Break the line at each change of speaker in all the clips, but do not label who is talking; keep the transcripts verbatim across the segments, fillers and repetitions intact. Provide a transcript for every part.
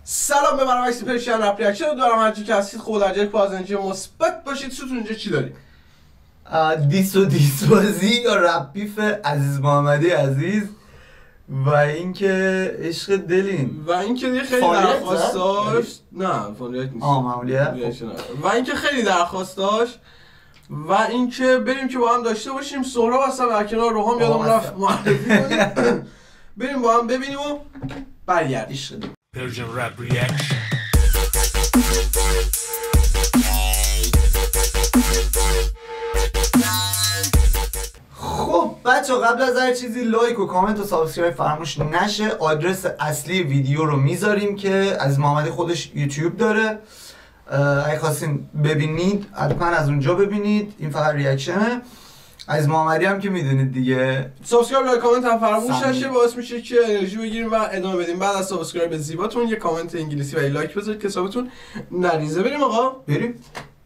سلام به برنامه پرشین رپ ریاکشن دارم. هرچی که هستید خود درجه پازنجی مثبت باشید. ستون اینجا چی داری؟
دیس و دیسوازی یا رپ بیف عزیز محمدی عزیز و اینکه عشق دلین
و اینکه دیگه خیلی درخواست داشت. نه فعالیت نیست.
آه معمولیه.
و اینکه خیلی درخواست داشت و اینکه بریم که با هم داشته باشیم. سهراب هستم در کنار روحام یادم رفت معرفی کنیم. بریم با هم ببینیم و برگردیم. عشق دلین
Persian Rap Reaction.
خب بچه قبل از هر چیزی لایک و کامنت و سابسکرایب فراموش نشه. آدرس اصلی ویدیو رو میذاریم که از محمدی خودش یوتیوب داره، اگه خواستین ببینید حتما از اونجا ببینید. این فقط ریاکشنه. از محمدی هم که میدونید دیگه.
سابسکرایب لایک کامنت هم فراموش نشه، باعث میشه که انرژی بگیریم و ادامه بدیم. بعد از سابسکرایب زیباتون یه کامنت انگلیسی و یه لایک بذارید که حسابتون نریزه. بریم آقا
بریم.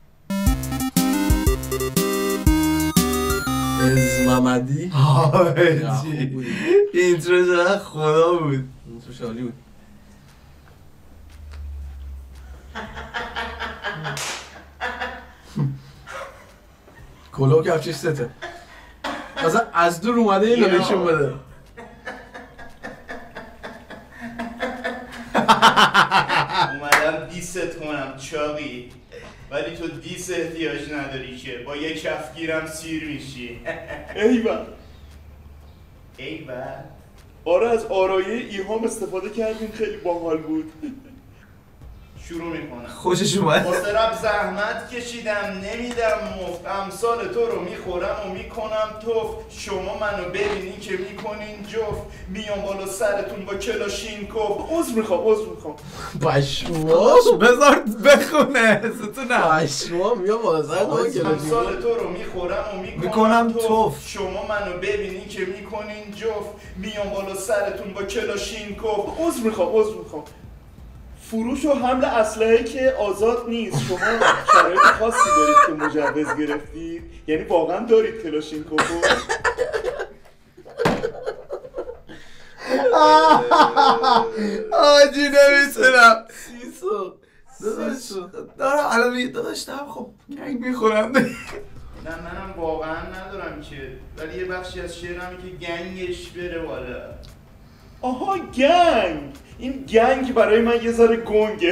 از محمدی
آجی اینترو چقدر خدا بود.
اینترو شالی بود. کلو کفشش سته مثلا از دور اومده این رو نشون بده.
اومدم دیست کنم چاقی، ولی تو دیس احتیاج نداری که با یه کفگیرم سیر میشی.
ایول
ایول
آره از آرایه ایهام استفاده کردیم، خیلی باحال بود.
شروع میکنم.
خوشش اومد.
مسترب زحمت کشیدم نمیدم مفت، امثال تو رو میخورم و میکنم توف. شما منو ببینین که میکنین جفت، میام بالا سرتون با کلاشینکوف.
عذر میخوام عذر میخوام
پشماش
بذار بخونه ستونه.
پشما میام بالا سرتون با کلاشینکوف.
امثال تو رو میخورم و میکنم,
میکنم
توف.
توف.
شما منو ببینین که میکنین جفت، میام بالا سرتون با کلاشینکوف.
عذر میخوام عذر میخوام فروش و حمل اسلحه که آزاد نیست. شما شرایط خاصی دارید که مجوز گرفتید؟ یعنی واقعا دارید کلاشینکوفو؟
آجی نمیتونم.
سیسو سیسو
دارم الان میگه داشتم خب گنگ میخورم.
نه منم واقعا ندارم که، ولی یه بخشی از شعرمی که گنگش بره بالا.
آها گنگ، این گنگ برای من یه ذره گنگه.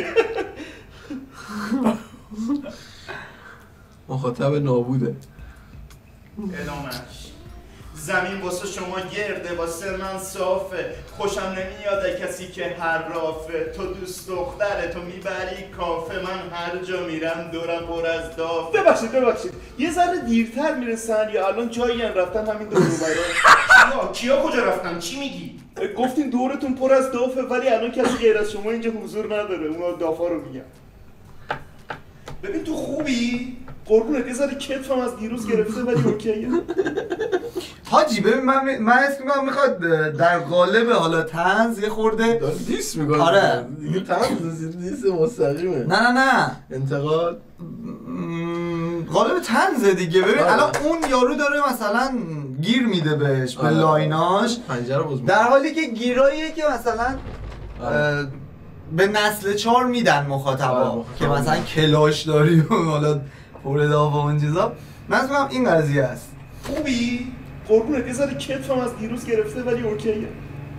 مخاطب نابوده.
ادامهش زمین واسه شما گرده واسه من صافه، خوشم نمیاد کسی که حرافه. تو دوست دختره تو میبری کافه، من هر جا میرم دورم پر از دافه.
ببخشید ببخشید یه ذره دیرتر میرسن یا الان جایی هم رفتن همین دور رو برای؟
کیا کیا کجا رفتن چی میگی؟
گفتین دورتون پر از دافه ولی الان کسی غیر از شما اینجا حضور نداره. اونا دافا رو میگن.
ببین تو خوبی؟
قربونت یه ذره کتفم از دیروز گرفته ولی اوکیه.
حاجی ببین من من اسم میگم میخواد در قالب حالا طنز یه خورده
داره دیس میکنه.
آره
دیگه طنز دیس مستقیمه.
نه نه نه
انتقاد
قالب طنزه دیگه. ببین الان اون یارو داره مثلا گیر میده بهش به لایناش،
پنجره باز
در حالی که گیراییه که مثلا به نسل چهار میدن مخاطبا که مثلا کلاش داری و حالا پرداف و اون چیزا. من میگم این قضیه است.
خوبی؟ قربونت یه ذره کتفم از دیروز گرفته ولی اوکیه.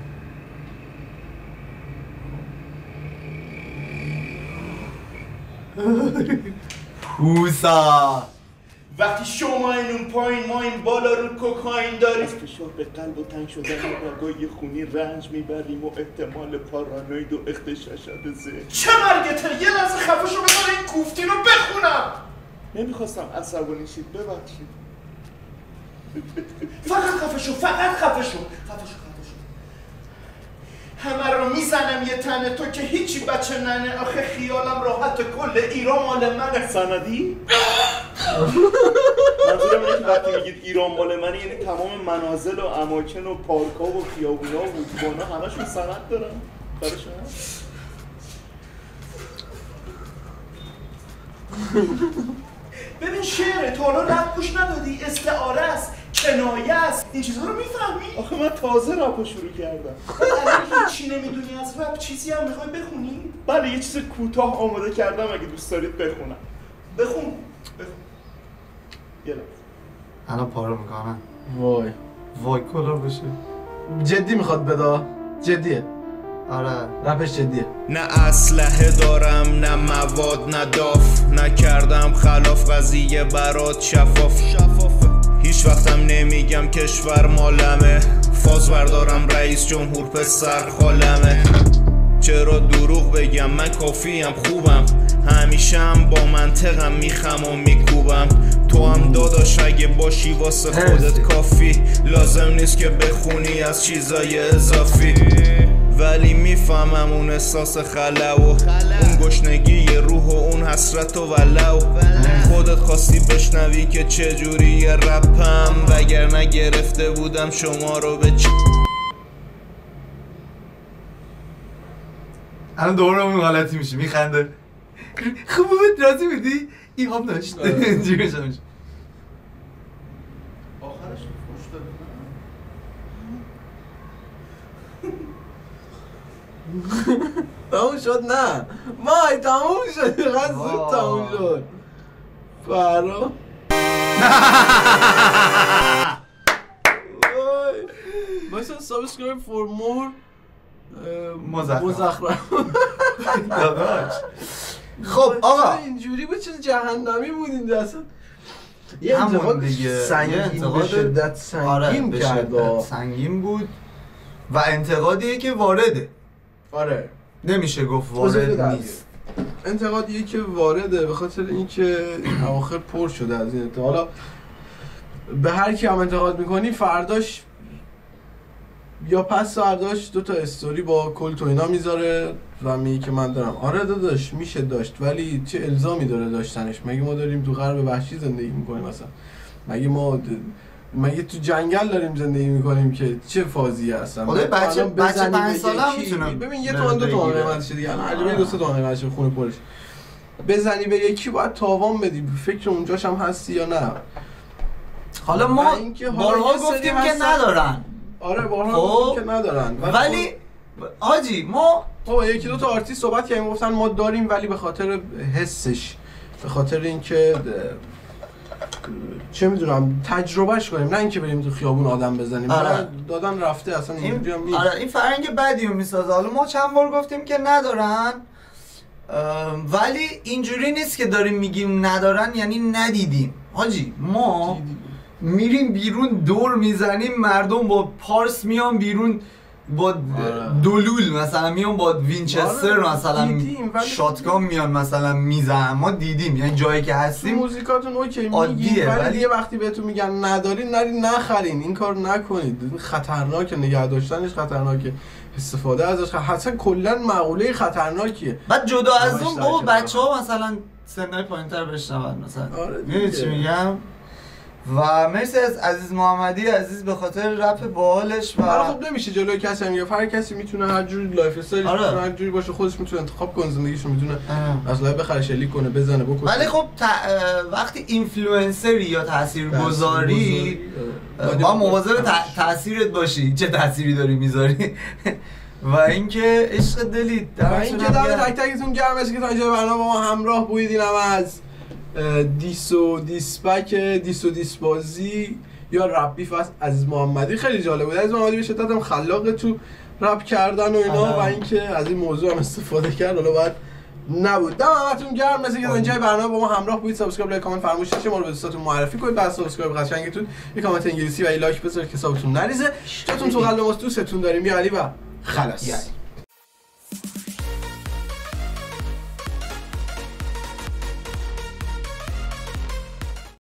پوسا
وقتی شما این اون پایین ما این بالا رو کوکائین داریم،
از فشار به قلب و تنگ شدن و رگای خونی رنج میبریم و احتمال پارانوید و اختشاشات ذهن.
چه مرگته؟ یه لحظه خفه شو بذار این کوفتی رو بخونم.
نمیخواستم عصبانی شید ببخشید.
فقط خفه شو فقط خفه شو خفه شو خفه شو. همه رو میزنم یه تنه تو که هیچی بچه ننه. آخه خیالم راحت کل ایران مال منه.
سندی؟ منظورم اینه که وقتی میگید ایران مال منه یعنی تمام منازل و اماکن و پارک‌ها و خیابونا و اتوبانا همشون سند دارن برای شما؟
ببین شعره تو حالا رپ گوش ندادی؟ استعاره است، کنایه است، این چیزها رو میفهمی؟
آخه من تازه رپو شروع کردم.
الان هیچی نمیدونی از رپ، چیزی هم میخوای بخونی؟
بله یه چیز کوتاه آماده کردم اگه دوست دارید بخونم.
بخون بخون
یه لحظه.
الان پاره میکنم.
وای
وای کلا بشه.
جدی میخواد بدا؟ جدیه.
آره
رپش جدیه.
نه اسلحه دارم نه مواد نه داف، نکردم خلاف قضیه برات شفاف شفافه. هیچ وقتم نمیگم کشور مالمه، فاز بردارم رئیس جمهور پسر خالمه. چرا دروغ بگم من کافیم خوبم، همیشم با منطقم میخم و میکوبم. تو هم داداش اگه باشی واسه خودت کافی، لازم نیست که بخونی از چیزای اضافی. ولی میفهمم اون احساس خلو، اون گشنگی روح و اون حسرت و ولو. خودت خواستی بشنوی که چجوری رپم، وگرنه گرفته بودم شما رو به چ...
الان دوباره اون حالتی میشه میخنده. خوب بود راضی بودی؟ این هم داشت اینجوری میشه.
آخرش خوش داد.
تموم شد نه وای تموم شد چقدر زود تموم شد فرا بایستا سابسکرایب فور مور مزخرف
داداش. خب آقا
اینجوری بود چیز جهنمی بود این دستا یه
همون
انتقاد
دیگه
سنگین به شدت سنگین
به
کرد
شدت سنگین بود و انتقادیه که وارده.
آره
نمیشه گفت وارد نیست.
انتقادیه که وارده به خاطر اینکه اواخر پر شده از این انتقاد. حالا به هر کی هم انتقاد میکنی فرداش یا پس فرداش دو تا استوری با کلت و اینا میذاره و میگه که من دارم. آره داداش میشه داشت ولی چه الزامی داره داشتنش؟ مگه ما داریم تو غرب وحشی زندگی میکنیم مثلا؟ مگه ما مگه تو جنگل داریم زندگی میکنیم که چه فازی هستن؟
خدا بچه بچه پنج ساله هم میتونه
ببین یه تومن دو تومن قیمتشه دیگه، الان عجبه دو سه تومن قیمتشه خونه پرش. بزنی به یکی باید تاوان بدی، فکر اونجاش هم هستی یا نه؟
حالا ما بارها گفتیم که ندارن.
آره بارها گفتیم که ندارن
ولی آجی ما
بابا یکی دو تا آرتیست صحبت کردیم گفتن ما داریم ولی به خاطر حسش، به خاطر اینکه چه میدونم تجربهش کنیم، نه اینکه بریم تو خیابون آدم بزنیم.
آره.
دادن رفته اصلا اینجوری هم نیست.
آره این فرهنگ بدیو میسازه. حالا ما چند بار گفتیم که ندارن ولی اینجوری نیست که داریم میگیم ندارن یعنی ندیدیم. حاجی ما میریم بیرون دور میزنیم، مردم با پارس میان بیرون با دلول مثلا میان با وینچستر مثلا شاتگان میان مثلا میزنن. ما دیدیم یعنی جایی که هستیم
موزیکاتون اوکی میگین ولی یه وقتی بهتون میگن ندارین نرین نخرین، این کار نکنید. خطرناکه، نگه داشتنش خطرناکه، استفاده ازش اصلا کلا مقوله خطرناکیه.
بعد جدا از اون بابا بچه‌ها مثلا سنای پایین‌تر بشنون مثلا. میدونی چی میگم؟ و مرسی از عزیز محمدی عزیز به خاطر رپ باحالش. و
آره خب نمیشه جلوی کسی هم میگه، هر کسی میتونه هر جوری لایف استایلش
آره.
میتونه هر جوری باشه، خودش میتونه انتخاب کنه زندگیشو، میتونه اصلا بخره شلیک کنه بزنه بکنه.
ولی خب ت... وقتی اینفلوئنسری یا تاثیرگذاری با مواظب ت... تاثیرت باشی، چه تأثیری داری میذاری و اینکه عشق دلید
و اینکه دم تک تکتون گرم باشه که تا اینجا برنامه با ما همراه بودید. اینم از دیس و دیسپک دیس و دیسبازی یا رپ بیف از عزیز محمدی. خیلی جالب بود. عزیز محمدی به شدت هم خلاقه تو رپ کردن و اینا و اینکه از این موضوع هم استفاده کرد. حالا باید نبود. دم همتون گرم مثل که اینجا برنامه با ما همراه بودید. سابسکرایب لایک کامنت فراموش نشه، ما رو به دوستاتون معرفی کنید. بعد سابسکرایب قشنگتون یه کامنت انگلیسی و یه لایک بذارید که حسابتون نریزه. جاتون تو قلب ما، دوستتون داریم. یا علی و خلاص.